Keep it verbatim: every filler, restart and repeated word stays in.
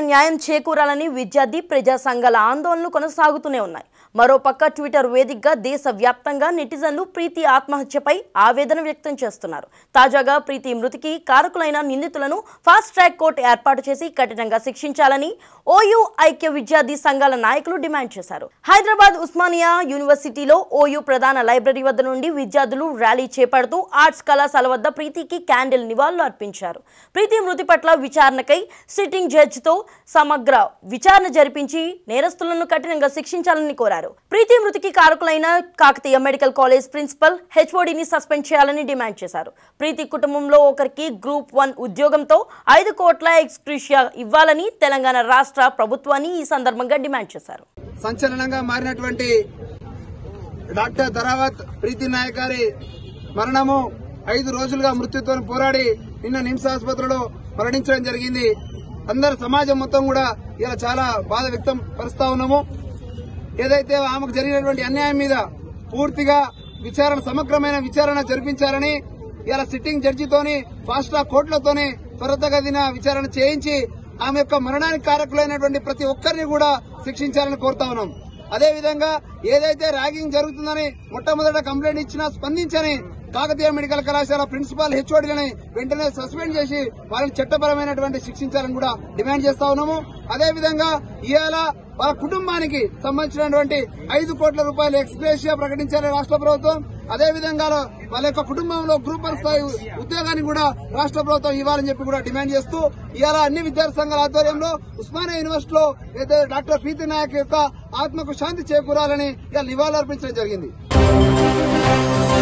న్యాయం చేకూరాలని విద్యార్థి ప్రజా సంఘాల ఆందోళనలు కొనసాగుతూనే ఉన్నాయి. మరోపక్క ట్విట్టర్ వేదికగా దేశవ్యాప్తంగా నెటిజన్లు ప్రీతి ఆత్మహత్యపై ఆవేదన వ్యక్తం చేస్తున్నారు. తాజాగా ప్రీతి మృతికి కారకులైన నిందితులను ఫాస్ట్ ట్రాక్ కోర్టు ఏర్పాటు చేసి కఠినంగా శిక్షించాలని ఓయూ ఐక్య విద్యార్థి సంఘాల నాయకులు డిమాండ్ చేశారు. హైదరాబాద్ ఉస్మానియా యూనివర్సిటీలో ఓయూ ప్రధాన లైబ్రరీ వద్ద నుండి విద్యార్థులు ర్యాలీ చేపడుతూ ఆర్ట్స్ కళాశాల వద్ద ప్రీతికి క్యాండిల్ నివాళులు అర్పించారు. ప్రీతి మృతి పట్ల విచారణకై సిట్టింగ్ జడ్జితో సమగ్ర విచారణ జరిపించి నేరస్తులను కఠినంగా శిక్షించాలని కోరారు. ప్రీతి మృతికి కారకులైన కాకతీయ మెడికల్ కాలేజ్ ప్రిన్సిపల్ హెచ్ఓడిని సస్పెండ్ చేయాలని డిమాండ్ చేశారు. ప్రీతి కుటుంబంలో ఒకరికి గ్రూప్ వన్ ఉద్యోగంతో ఐదు కోట్ల ఎక్స్గ్రేషియా ఇవ్వాలని తెలంగాణ రాష్ట్ర ప్రభుత్వాన్ని ఈ సందర్భంగా డిమాండ్ చేశారు. సంచలనంగా మారినటువంటి డాక్టర్ ధరావత్ ప్రీతి నాయక్ గారి మరణము ఐదు రోజులుగా మృత్యుతో పోరాడి నిన్న నిమ్స్ ఆసుపత్రిలో మరణించడం జరిగింది. అందరు సమాజం మొత్తం కూడా ఇలా చాలా బాధ వ్యక్తం పరుస్తా ఉన్నాము. ఏదైతే ఆమెకు జరిగినటువంటి అన్యాయం మీద పూర్తిగా విచారణ సమగ్రమైన విచారణ జరిపించాలని ఇలా సిట్టింగ్ జడ్జితోని ఫాస్ట్ ట్రాక్ కోర్టులతోని త్వరితగతిన విచారణ చేయించి ఆమె యొక్క మరణానికి కారకులైనటువంటి ప్రతి ఒక్కరిని కూడా శిక్షించాలని కోరుతా ఉన్నాం. అదేవిధంగా ఏదైతే ర్యాగింగ్ జరుగుతుందని మొట్టమొదట కంప్లైంట్ ఇచ్చినా స్పందించని కాకతీయ మెడికల్ కళాశాల ప్రిన్సిపాల్ హెచ్ఓడిని వెంటనే సస్పెండ్ చేసి వాళ్ళని చట్టపరమైనటువంటి శిక్షించాలని కూడా డిమాండ్ చేస్తా ఉన్నాము. అదేవిధంగా ఇవాళ వాళ్ళ కుటుంబానికి సంబంధించినటువంటి ఐదు కోట్ల రూపాయల ఎక్స్గ్రేషియా ప్రకటించారు రాష్ట్ర ప్రభుత్వం. అదేవిధంగా వాళ్ళ యొక్క కుటుంబంలో గ్రూప్ వన్ స్థాయి ఉద్యోగాన్ని కూడా రాష్ట్ర ప్రభుత్వం ఇవ్వాలని చెప్పి కూడా డిమాండ్ చేస్తూ ఇవాళ అన్ని విద్యార్థి సంఘాల ఆధ్వర్యంలో ఉస్మానియా యూనివర్సిటీలో అయితే డాక్టర్ ప్రీతి నాయక్ యొక్క ఆత్మకు శాంతి చేకూరాలని ఇవాళ నివాళులు అర్పించడం జరిగింది.